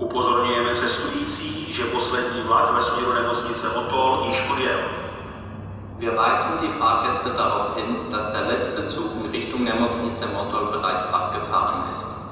Upozorňujeme cestující, že poslední vlak ve směru nemocnice Motol již odjel. Wir weisen die Fahrgäste darauf hin, dass der letzte Zug in Richtung Nemocnice Motol bereits abgefahren ist.